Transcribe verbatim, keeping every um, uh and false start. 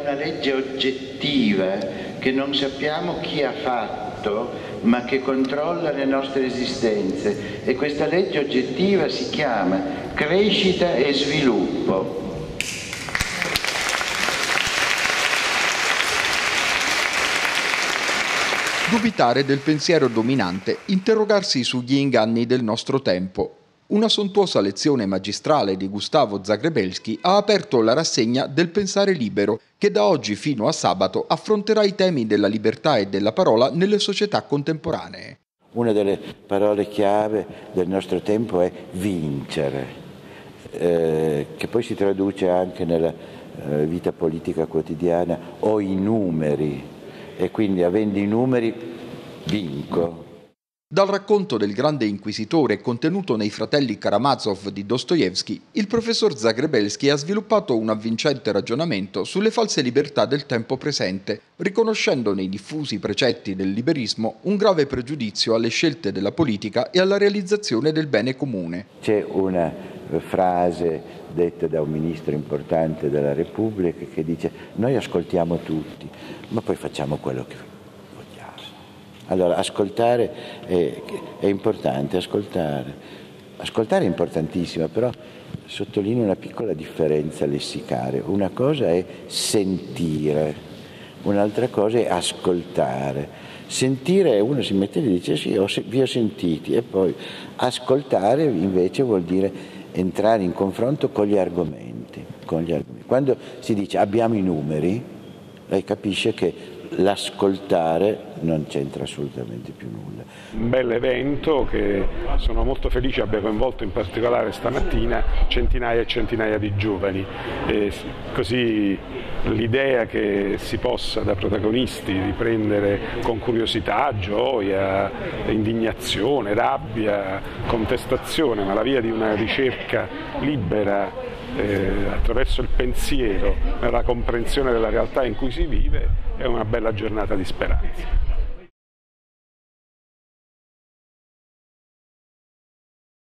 Una legge oggettiva che non sappiamo chi ha fatto, ma che controlla le nostre esistenze, e questa legge oggettiva si chiama crescita e sviluppo. Dubitare del pensiero dominante, interrogarsi sugli inganni del nostro tempo. Una sontuosa lezione magistrale di Gustavo Zagrebelsky ha aperto la rassegna del Pensare Libero, che da oggi fino a sabato affronterà i temi della libertà e della parola nelle società contemporanee. Una delle parole chiave del nostro tempo è vincere, eh, che poi si traduce anche nella eh, vita politica quotidiana, ho i numeri e quindi avendo i numeri vinco. Dal racconto del grande inquisitore contenuto nei Fratelli Karamazov di Dostoevskij, il professor Zagrebelsky ha sviluppato un avvincente ragionamento sulle false libertà del tempo presente, riconoscendo nei diffusi precetti del liberismo un grave pregiudizio alle scelte della politica e alla realizzazione del bene comune. C'è una frase detta da un ministro importante della Repubblica che dice: noi ascoltiamo tutti, ma poi facciamo quello che Allora, ascoltare è, è importante, ascoltare. Ascoltare è importantissimo, però sottolineo una piccola differenza lessicale. Una cosa è sentire, un'altra cosa è ascoltare. Sentire è uno si mette lì e dice sì, ho, vi ho sentiti, e poi ascoltare invece vuol dire entrare in confronto con gli argomenti. Con gli argomenti. Quando si dice abbiamo i numeri, lei capisce che l'ascoltare non c'entra assolutamente più nulla. Un bel evento che sono molto felice abbia coinvolto in particolare stamattina centinaia e centinaia di giovani, e così l'idea che si possa da protagonisti riprendere con curiosità, gioia, indignazione, rabbia, contestazione, ma la via di una ricerca libera Eh, attraverso il pensiero, nella comprensione della realtà in cui si vive, è una bella giornata di speranza.